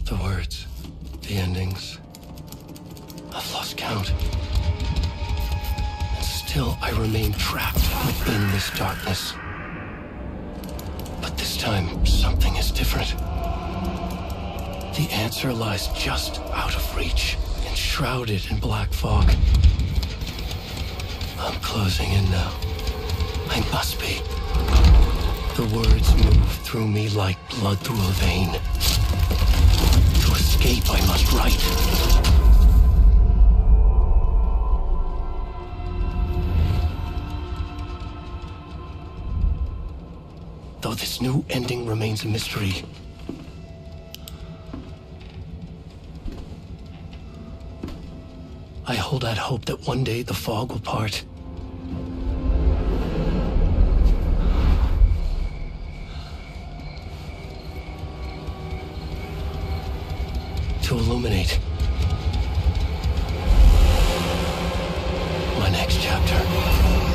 The words, the endings. I've lost count. And still I remain trapped within this darkness. But this time, something is different. The answer lies just out of reach, enshrouded in black fog. I'm closing in now. I must be. The words move through me like blood through a vein. To escape, I must write. Though this new ending remains a mystery, I hold out hope that one day the fog will part. To illuminate my next chapter.